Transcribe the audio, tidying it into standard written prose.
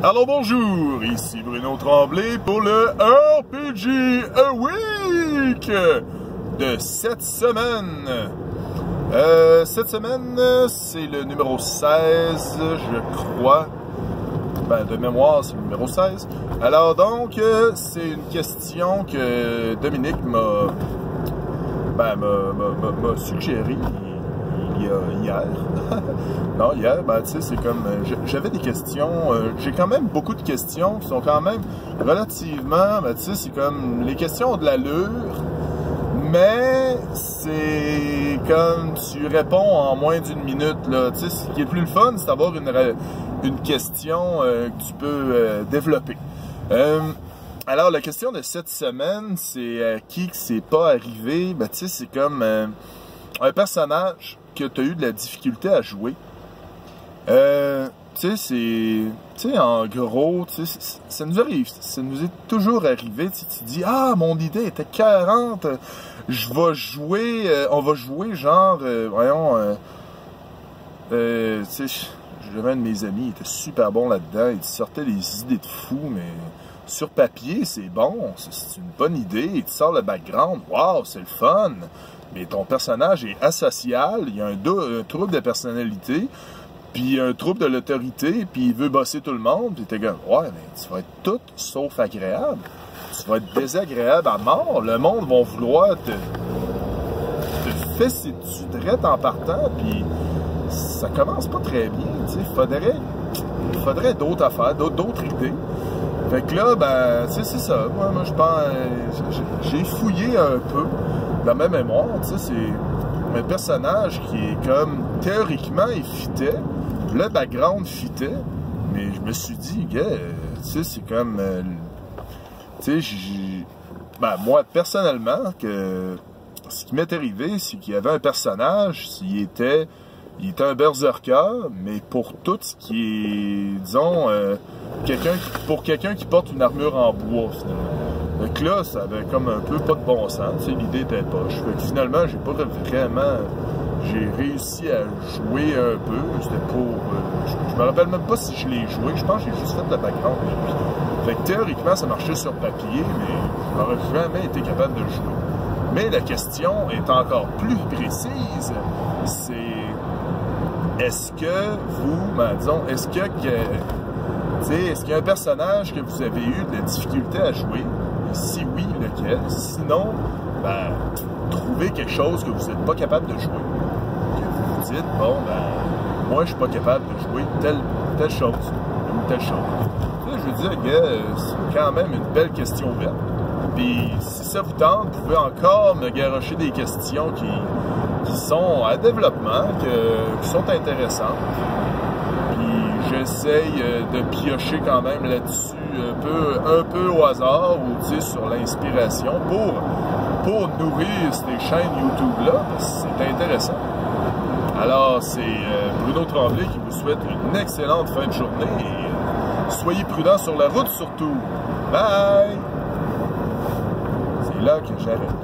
Alors bonjour, ici Bruno Tremblay pour le RPG A Week de cette semaine. Cette semaine, c'est le numéro 16, je crois. Ben, de mémoire, c'est le numéro 16. Alors donc, c'est une question que Dominique m'a suggérée hier. Non, hier, ben, tu sais, c'est comme... J'avais des questions... j'ai quand même beaucoup de questions qui sont quand même relativement... Ben, tu sais, c'est comme... Les questions ont de l'allure, mais c'est comme... Tu réponds en moins d'une minute, là. Tu sais, ce qui est le plus le fun, c'est d'avoir une question que tu peux développer. Alors, la question de cette semaine, c'est qui que c'est pas arrivé. Ben, tu sais, c'est comme un personnage que tu as eu de la difficulté à jouer. Tu sais, tu sais, en gros, tu sais, ça nous arrive, ça nous est toujours arrivé. Tu dis, ah, mon idée était 40, je vais jouer, on va jouer genre, voyons, tu sais, j'avais un de mes amis, il était super bon là-dedans, il sortait des idées de fou, mais sur papier, c'est bon, c'est une bonne idée, il te sort le background, waouh, c'est le fun, mais ton personnage est asocial, il y a un trouble de personnalité, puis un trouble de l'autorité, puis il veut bosser tout le monde, puis t'es comme, ouais, mais tu vas être tout sauf agréable, tu vas être désagréable à mort, le monde va vouloir te fesser dessus direct en partant, puis ça commence pas très bien, tu sais, il faudrait d'autres affaires, d'autres idées. Fait que là, ben, tu sais, c'est ça. Moi, je pense, j'ai fouillé un peu dans ma mémoire, tu sais, c'est un personnage qui est comme, théoriquement, il fitait, le background fitait, mais je me suis dit, gars, tu sais, c'est comme, tu sais, ben, moi, personnellement, que ce qui m'est arrivé, c'est qu'il y avait un personnage, il était un berserker, mais pour tout ce qui est, disons, pour quelqu'un qui porte une armure en bois, finalement. Donc là, ça avait comme un peu pas de bon sens, tu sais, l'idée était poche. Fait que finalement, j'ai réussi à jouer un peu, c'était pour, je me rappelle même pas si je l'ai joué, je pense que j'ai juste fait le background. Fait que théoriquement, ça marchait sur papier, mais je n'aurais jamais été capable de le jouer. Mais la question est encore plus précise, c'est... Est-ce que vous, ben, disons, est-ce qu'il y a un personnage que vous avez eu de la difficulté à jouer? Et si oui, lequel? Sinon, ben, trouvez quelque chose que vous n'êtes pas capable de jouer. Que vous vous dites, bon, ben, moi, je suis pas capable de jouer telle chose, ou telle chose. Là, je veux dire, gars, c'est quand même une belle question ouverte. Puis, si ça vous tente, vous pouvez encore me garrocher des questions qui sont à développement, qui sont intéressantes. Puis j'essaye de piocher quand même là-dessus un peu au hasard ou tu sais, sur l'inspiration pour nourrir ces chaînes YouTube-là, parce que c'est intéressant. Alors, c'est Bruno Tremblay qui vous souhaite une excellente fin de journée et soyez prudents sur la route surtout. Bye! C'est là que j'arrête.